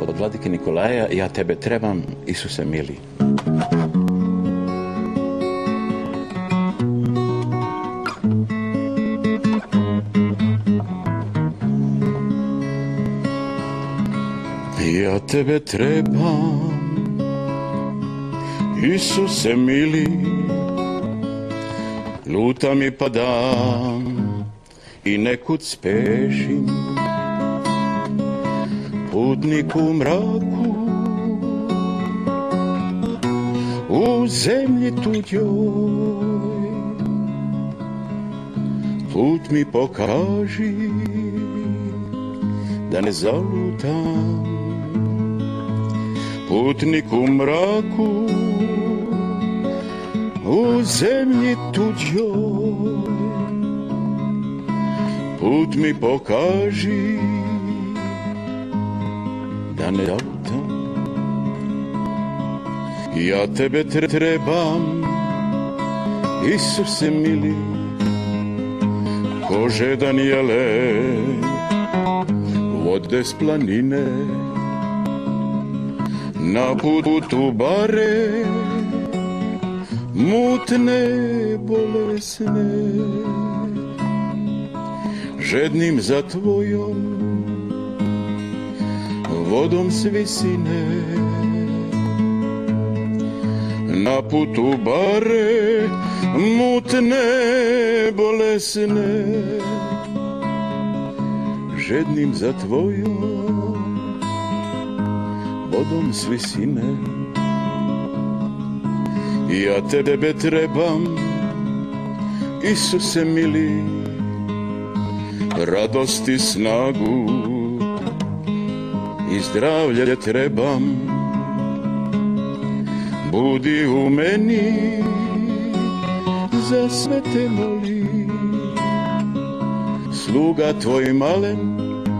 od vladike Nikolaja, ja tebe trebam, Isuse mili. Ja tebe trebam, Isuse mili, lutam i padam i nekud spešim, putnik u mraku, u zemlji tuđoj, put mi pokaži da ne zalutam. Putnik u mraku, u zemlji tuđoj, put mi pokaži da ne zalutam. Ja tebe trebam, Isuse mili, ko žedan jelen, vode s planine, na putu bare, mutne, bolesne, žednim za tvojom vodom s visine. Na putu bare, mutne, bolesne, žednim za tvojom vodom s visine. Ja tebe trebam, Isuse mili, radost i snagu i zdravlje trebam. Budi u meni, za sve te molim, sluga tvoj malen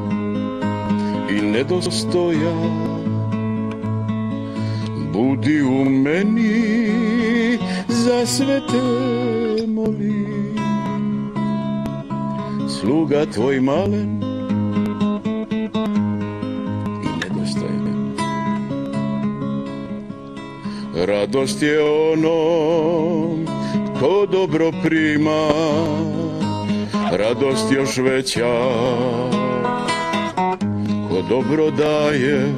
i nedostojan. Budi u meni, za sve te molim, sluga tvoj malen i nedostojan. Radost je onom ko dobro prima, radost još veća ko dobro daje.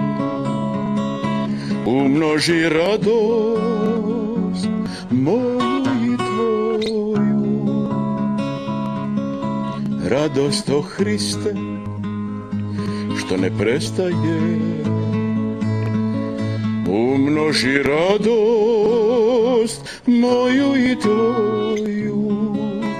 Umnoži radost moju i tvoju, radost o Hriste što ne prestaje. Umnoži radost moju i tvoju,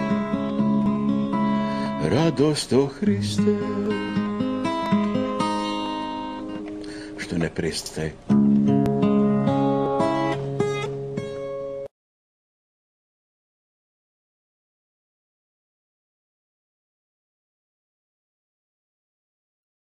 radost o Hriste što ne prestaje.